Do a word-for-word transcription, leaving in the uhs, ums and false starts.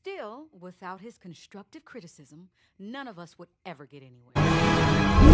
Still, without his constructive criticism, none of us would ever get anywhere.